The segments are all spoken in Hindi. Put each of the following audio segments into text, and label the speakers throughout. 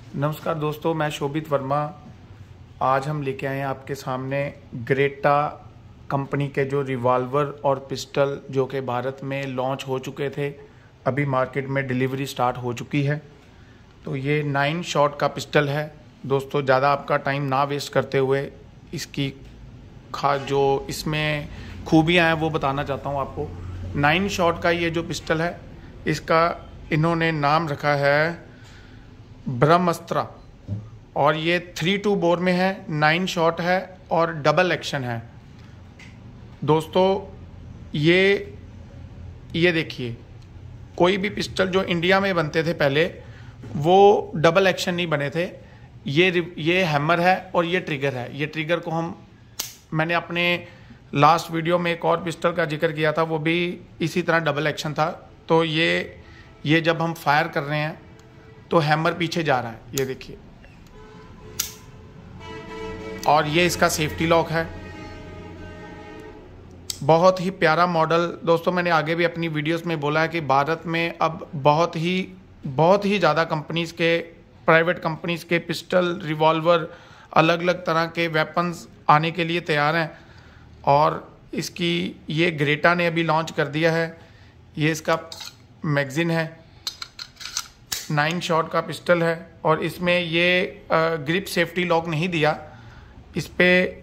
Speaker 1: नमस्कार दोस्तों, मैं शोभित वर्मा। आज हम लेके आए हैं आपके सामने ग्रेटा कंपनी के जो रिवॉल्वर और पिस्टल जो कि भारत में लॉन्च हो चुके थे, अभी मार्केट में डिलीवरी स्टार्ट हो चुकी है। तो ये 9 शॉट का पिस्टल है दोस्तों। ज़्यादा आपका टाइम ना वेस्ट करते हुए इसकी जो इसमें खूबियाँ हैं वो बताना चाहता हूँ आपको। 9 शॉट का ये जो पिस्टल है, इसका इन्होंने नाम रखा है ब्रह्मास्त्र, और ये 3-2 बोर में है, 9 शॉट है और डबल एक्शन है दोस्तों। ये देखिए, कोई भी पिस्टल जो इंडिया में बनते थे पहले, वो डबल एक्शन नहीं बने थे। ये हैमर है और ये ट्रिगर है। ये ट्रिगर को मैंने अपने लास्ट वीडियो में एक और पिस्टल का जिक्र किया था, वो भी इसी तरह डबल एक्शन था। तो ये जब हम फायर कर रहे हैं तो हैमर पीछे जा रहा है, ये देखिए। और ये इसका सेफ्टी लॉक है। बहुत ही प्यारा मॉडल दोस्तों। मैंने आगे भी अपनी वीडियोस में बोला है कि भारत में अब बहुत ही ज़्यादा कंपनीज़ के, प्राइवेट कंपनीज़ के पिस्टल, रिवॉल्वर, अलग अलग तरह के वेपन्स आने के लिए तैयार हैं। और ये ग्रेटा ने अभी लॉन्च कर दिया है। ये इसका मैगज़ीन है, 9 शॉट का पिस्टल है, और इसमें ये ग्रिप सेफ्टी लॉक नहीं दिया। इस पे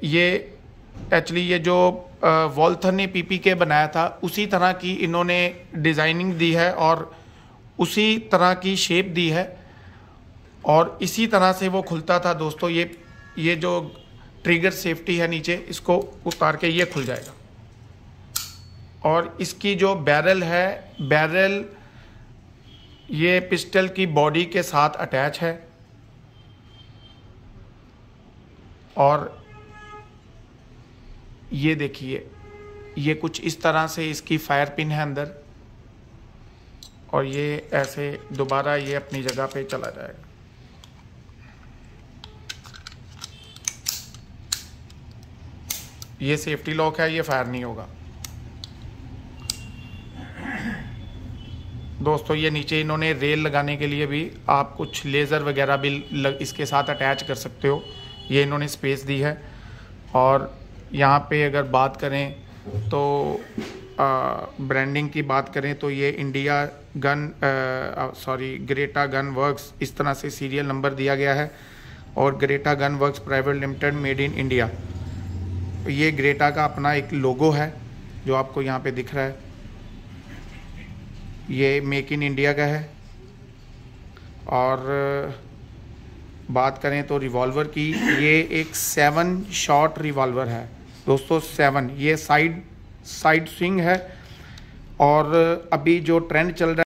Speaker 1: ये जो वॉल्थर ने पीपीके बनाया था, उसी तरह की इन्होंने डिज़ाइनिंग दी है और उसी तरह की शेप दी है, और इसी तरह से वो खुलता था दोस्तों। ये जो ट्रिगर सेफ्टी है नीचे, इसको उतार के ये खुल जाएगा। और इसकी जो बैरल ये पिस्टल की बॉडी के साथ अटैच है। और ये देखिए, ये कुछ इस तरह से इसकी फायर पिन है अंदर, और ये ऐसे दोबारा ये अपनी जगह पे चला जाएगा। ये सेफ्टी लॉक है, ये फायर नहीं होगा दोस्तों। ये नीचे इन्होंने रेल लगाने के लिए भी आप कुछ लेज़र वगैरह भी इसके साथ अटैच कर सकते हो, ये इन्होंने स्पेस दी है। और यहाँ पे अगर बात करें तो ब्रांडिंग की बात करें तो ये ग्रेटा गन वर्क्स, इस तरह से सीरियल नंबर दिया गया है। और Greta gun works private limited, made in India. ये ग्रेटा का अपना एक लोगो है जो आपको यहाँ पे दिख रहा है, ये मेक इन इंडिया का है। और बात करें तो रिवॉल्वर की, ये एक 7 शॉट रिवॉल्वर है दोस्तों। 7, ये साइड स्विंग है। और अभी जो ट्रेंड चल रहा है